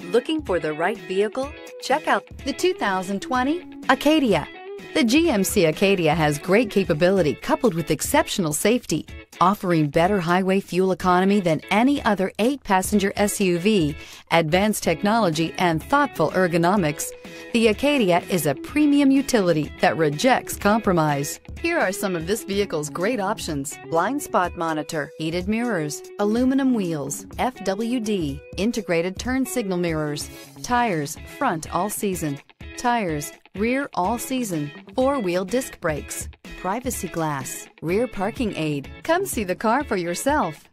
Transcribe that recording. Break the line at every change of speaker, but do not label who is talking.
Looking for the right vehicle? Check out the 2020 Acadia. The GMC Acadia has great capability coupled with exceptional safety, offering better highway fuel economy than any other 8-passenger SUV, advanced technology, and thoughtful ergonomics. The Acadia is a premium utility that rejects compromise. Here are some of this vehicle's great options: blind spot monitor, heated mirrors, aluminum wheels, FWD, integrated turn signal mirrors, tires, front all season, tires, rear all season, 4-wheel disc brakes, privacy glass, rear parking aid. Come see the car for yourself.